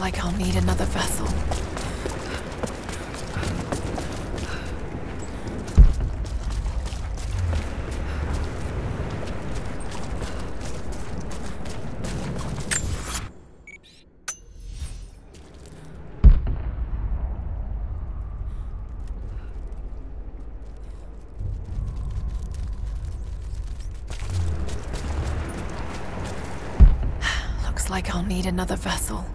like I'll need another vessel. Looks like I'll need another vessel.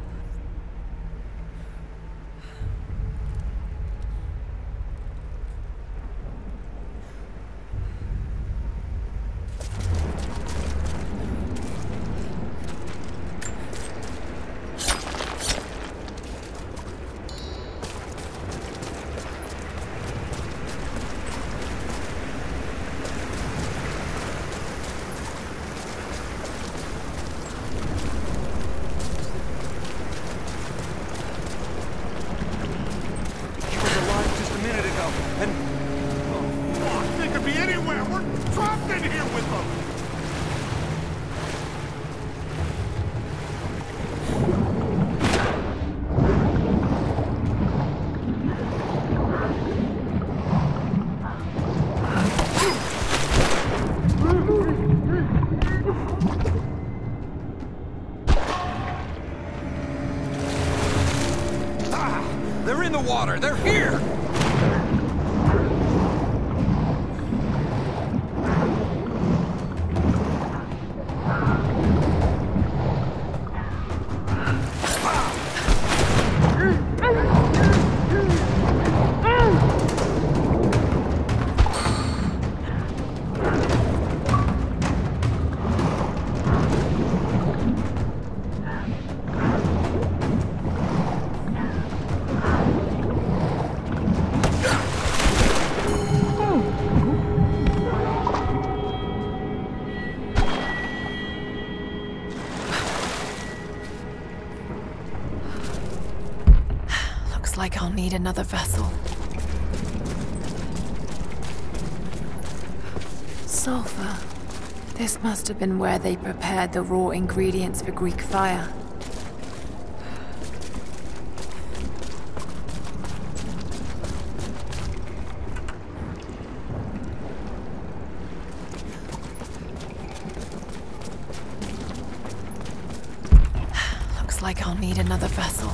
They're in the water! They're here! Like I'll need another vessel. Sulfur. This must have been where they prepared the raw ingredients for Greek fire. Looks like I'll need another vessel.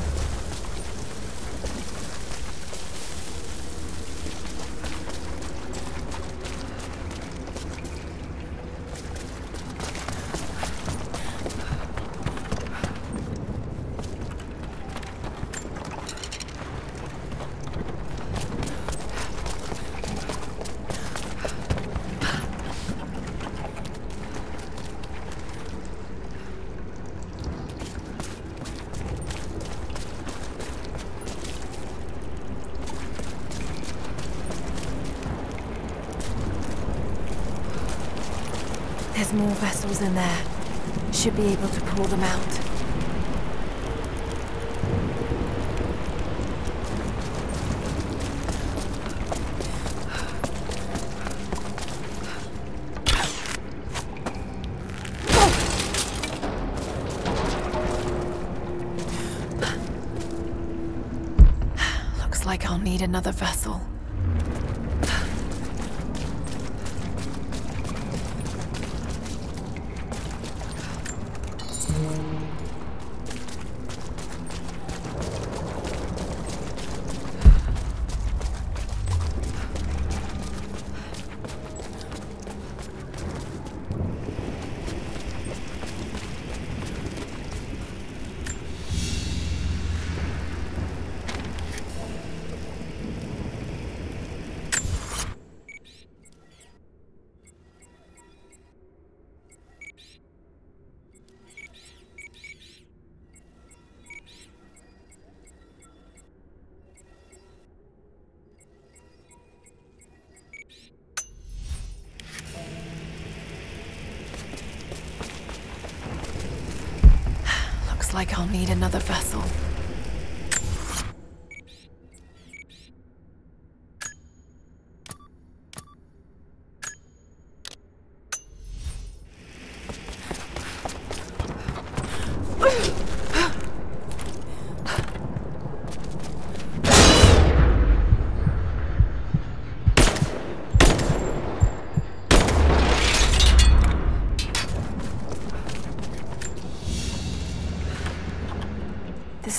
There's more vessels in there. Should be able to pull them out. Looks like I'll need another vessel. Like I'll need another vessel.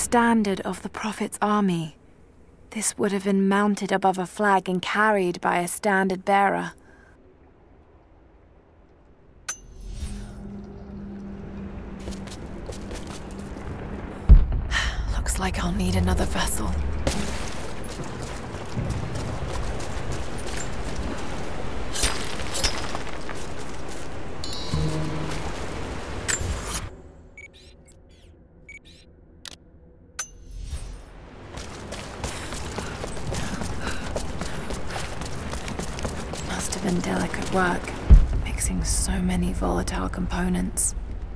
standard of the Prophet's army. This would have been mounted above a flag and carried by a standard bearer. Looks like I'll need another vessel. Must have been delicate work, mixing so many volatile components.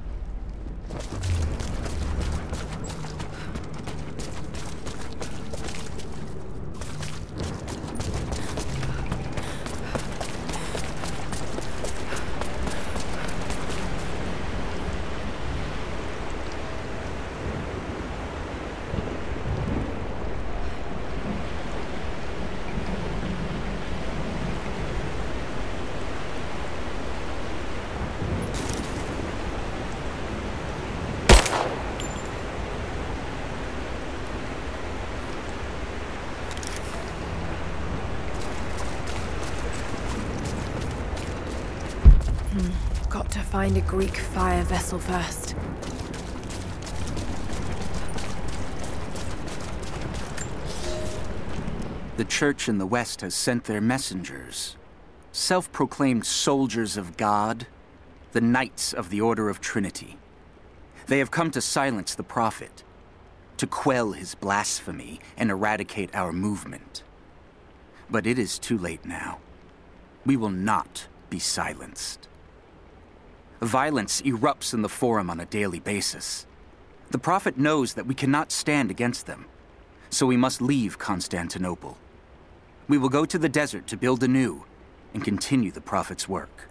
Got to find a Greek fire vessel first. The Church in the West has sent their messengers, self-proclaimed soldiers of God, the Knights of the Order of Trinity. They have come to silence the Prophet, to quell his blasphemy and eradicate our movement. But it is too late now. We will not be silenced. Violence erupts in the Forum on a daily basis. The Prophet knows that we cannot stand against them, so we must leave Constantinople. We will go to the desert to build anew and continue the Prophet's work.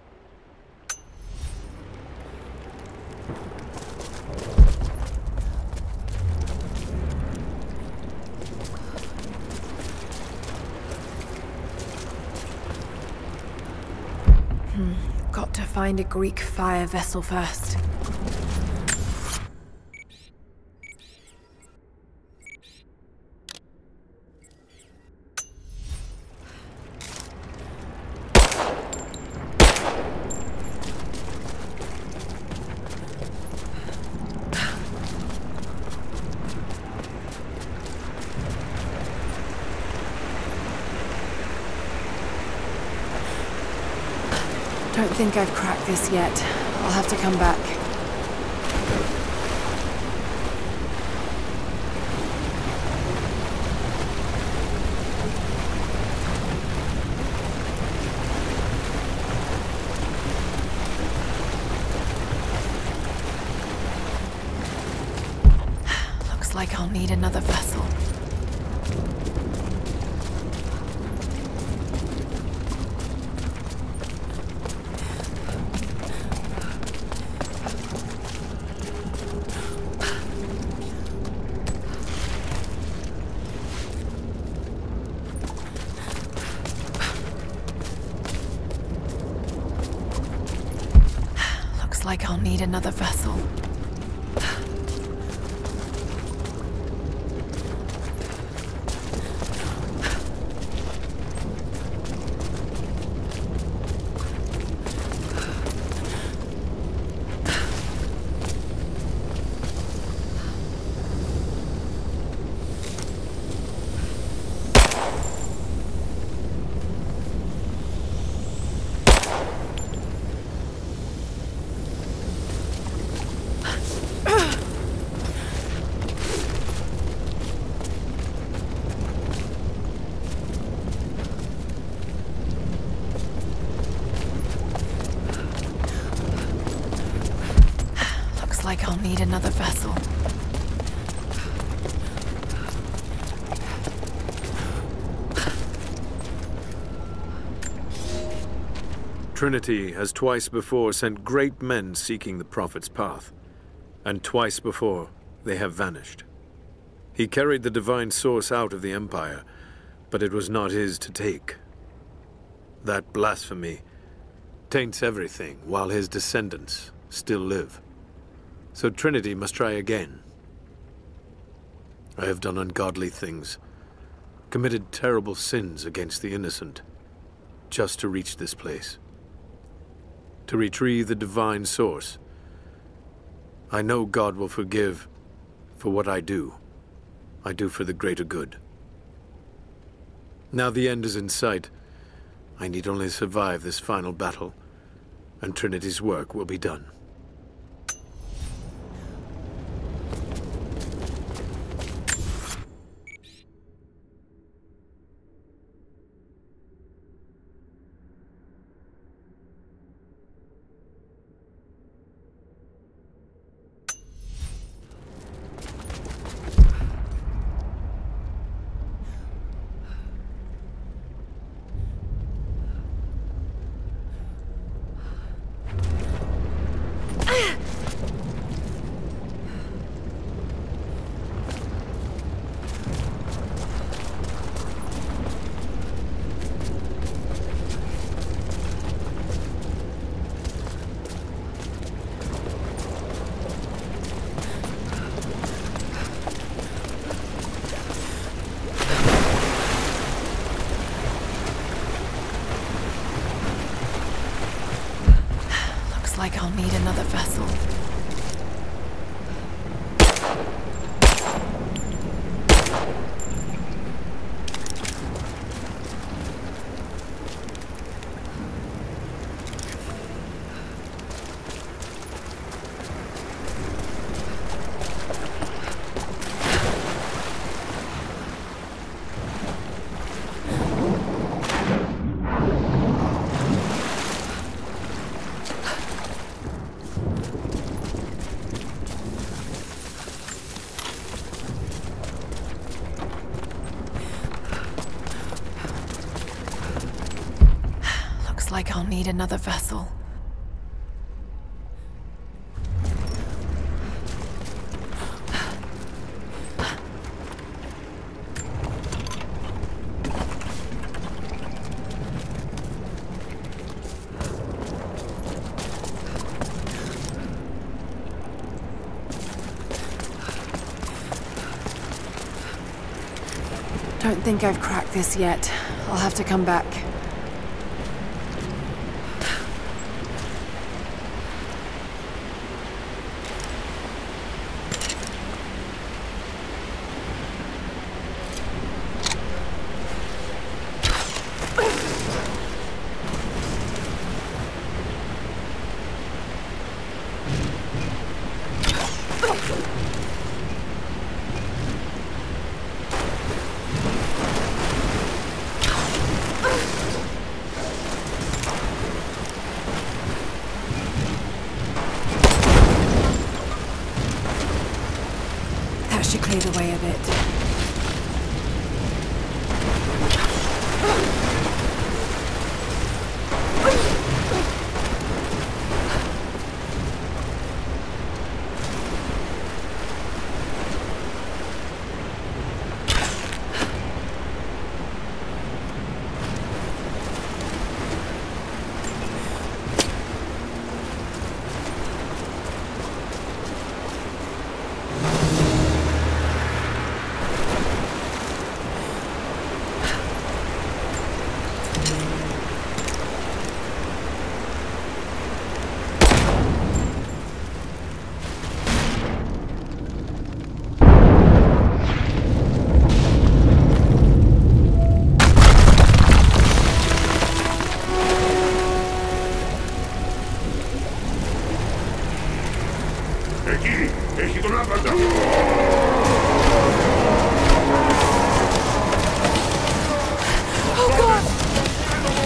Got to find a Greek fire vessel first. Don't think I've cracked this yet. I'll have to come back. Looks like I'll need another vessel. Like I'll need another vessel. Like I'll need another vessel. Trinity has twice before sent great men seeking the Prophet's path, and twice before they have vanished. He carried the divine source out of the Empire, but it was not his to take. That blasphemy taints everything while his descendants still live. So Trinity must try again. I have done ungodly things, committed terrible sins against the innocent, just to reach this place. To retrieve the divine source. I know God will forgive for what I do. I do for the greater good. Now the end is in sight. I need only survive this final battle, and Trinity's work will be done. Like I'll need another vessel. Like I'll need another vessel. Don't think I've cracked this yet. I'll have to come back. Should clear the way a bit. Oh God!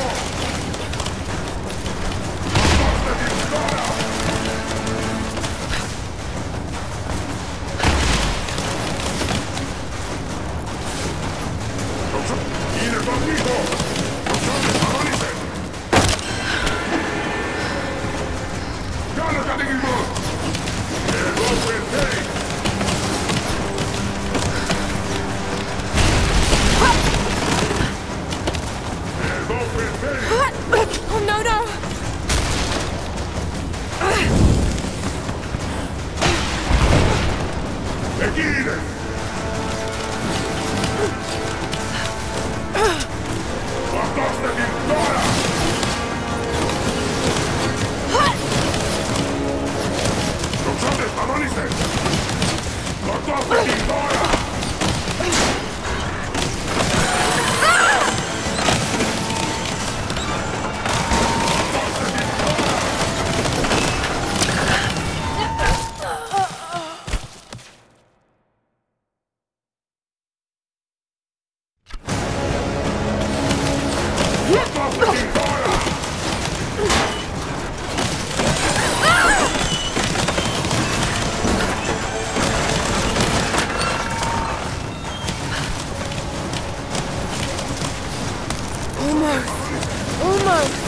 Almost. Almost.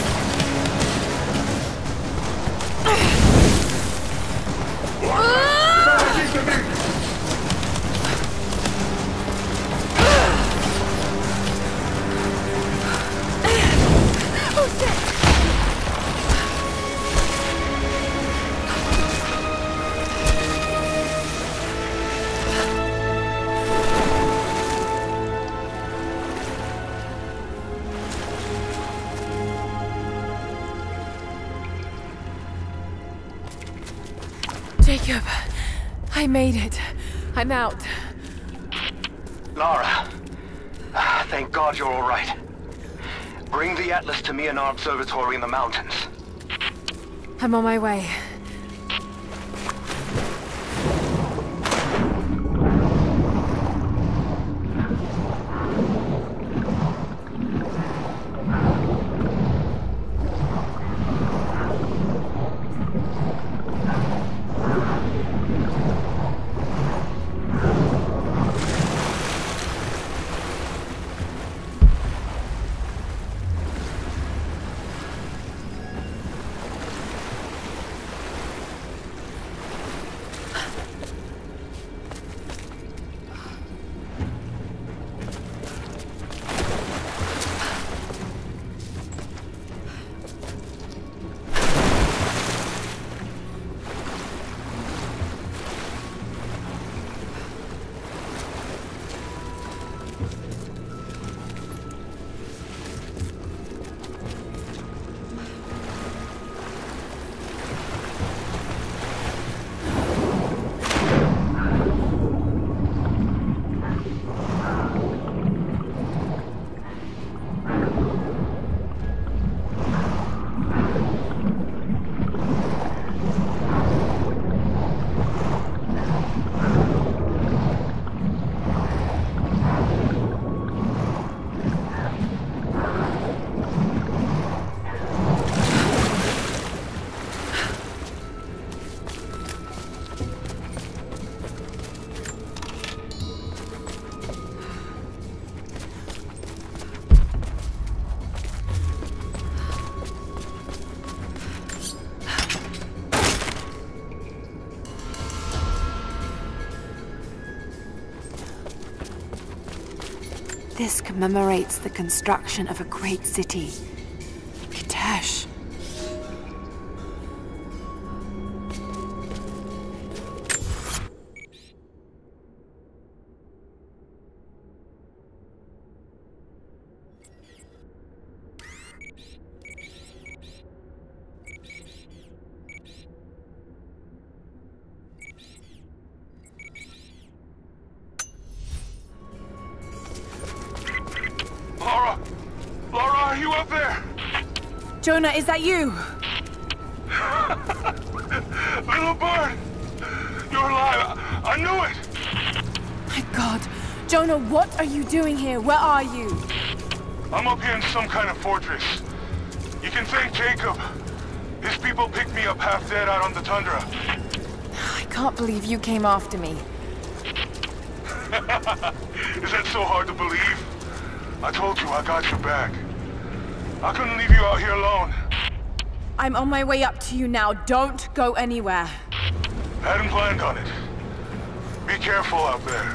Jacob, I made it. I'm out. Lara, thank God you're all right. Bring the Atlas to me in our observatory in the mountains. I'm on my way. This commemorates the construction of a great city. Kitesh. Lara, are you up there? Jonah, is that you? Little bird! You're alive! I knew it! My God. Jonah, what are you doing here? Where are you? I'm up here in some kind of fortress. You can thank Jacob. His people picked me up half dead out on the tundra. I can't believe you came after me. Is that so hard to believe? I told you I got your back. I couldn't leave you out here alone. I'm on my way up to you now. Don't go anywhere. Hadn't planned on it. Be careful out there.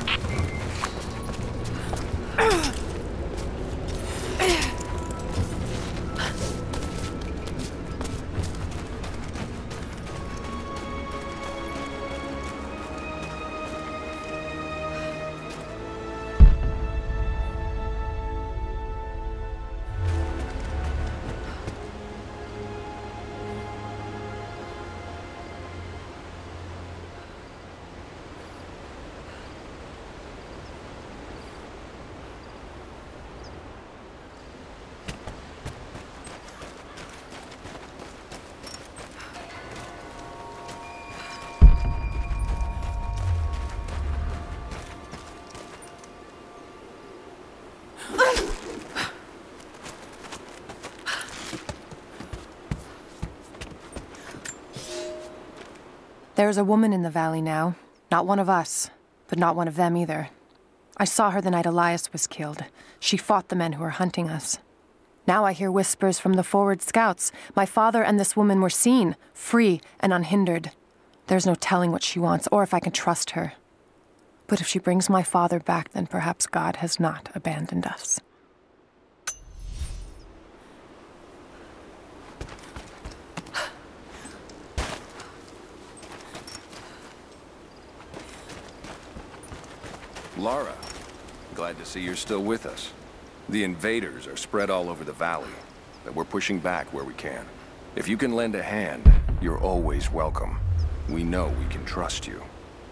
There's a woman in the valley now. Not one of us, but not one of them either. I saw her the night Elias was killed. She fought the men who were hunting us. Now I hear whispers from the forward scouts. My father and this woman were seen, free and unhindered. There's no telling what she wants, or if I can trust her. But if she brings my father back, then perhaps God has not abandoned us. Lara, glad to see you're still with us. The invaders are spread all over the valley, but we're pushing back where we can. If you can lend a hand, you're always welcome. We know we can trust you.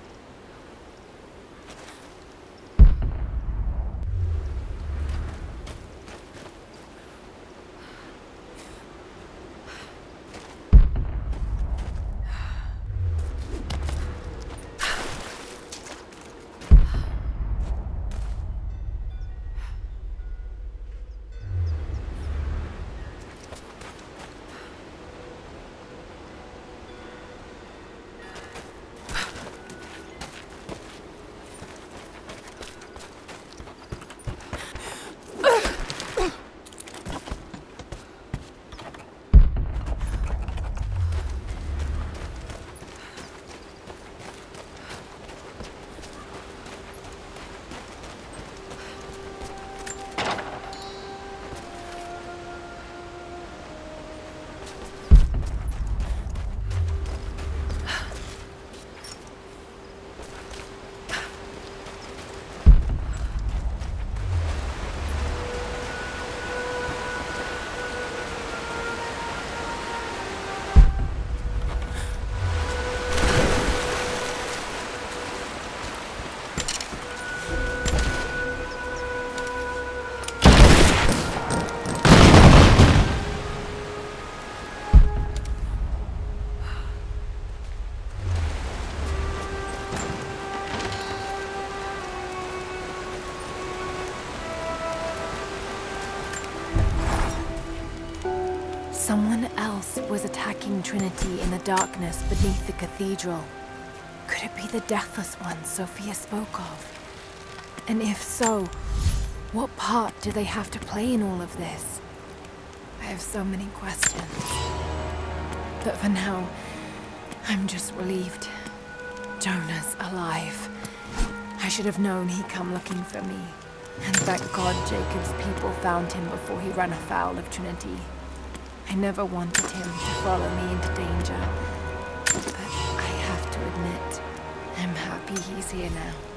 Someone else was attacking Trinity in the darkness beneath the cathedral. Could it be the Deathless One Sophia spoke of? And if so, what part do they have to play in all of this? I have so many questions. But for now, I'm just relieved. Jonah's alive. I should have known he'd come looking for me. And thank God Jacob's people found him before he ran afoul of Trinity. I never wanted him to follow me into danger. But I have to admit, I'm happy he's here now.